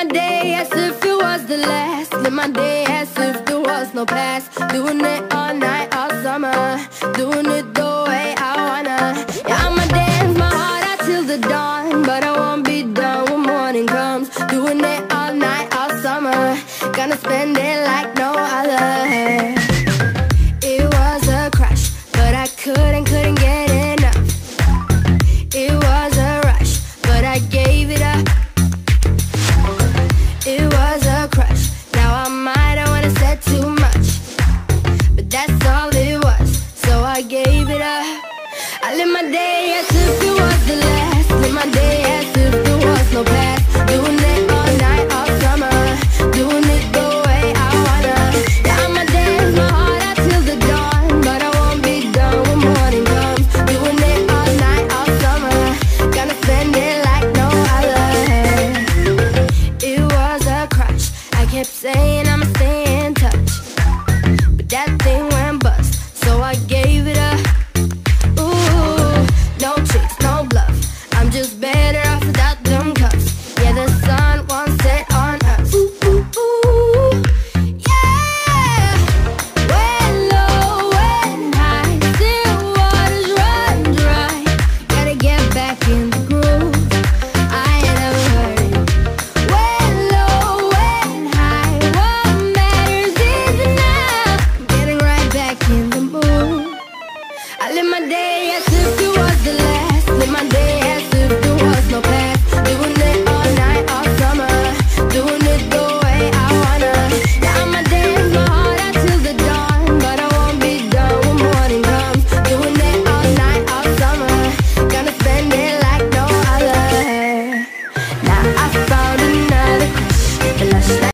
my day as if it was the last. Live my day as if there was no past. Doing it all night, all summer. Doing it the way I wanna. Yeah, I'ma dance my heart out till the dawn, but I won't be done when morning comes. Doing it all night, all summer. Gonna spend it like no other.